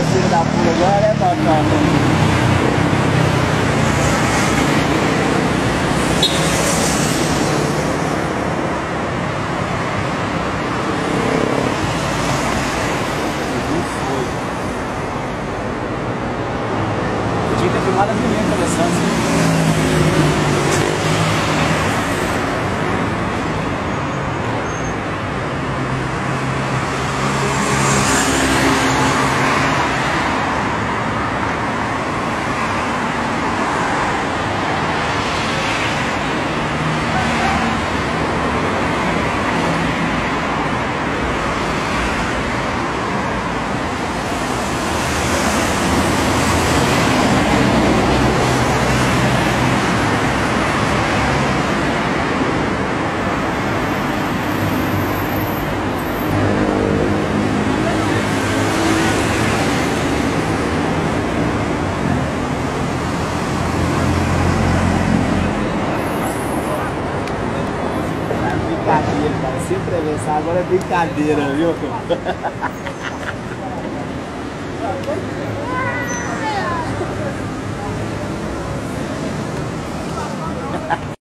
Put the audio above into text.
Você da puta agora é batata. Tinha que ter filmado a primeira começando. Brincadeira, cara. Se atravessar agora é brincadeira, viu?